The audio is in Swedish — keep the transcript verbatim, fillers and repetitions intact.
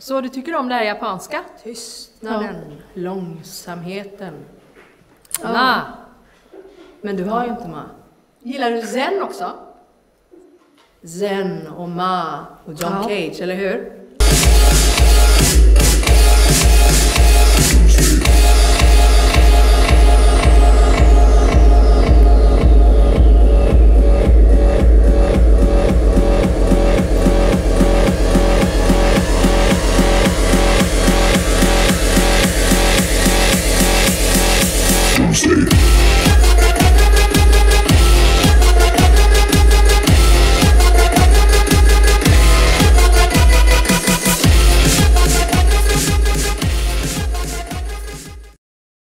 Så du tycker om det här japanska? Tystnaden, ja. Långsamheten. Ja. Ma. Men du har ju inte ma. Gillar du zen också? Zen och ma och John Ja. Cage, eller hur?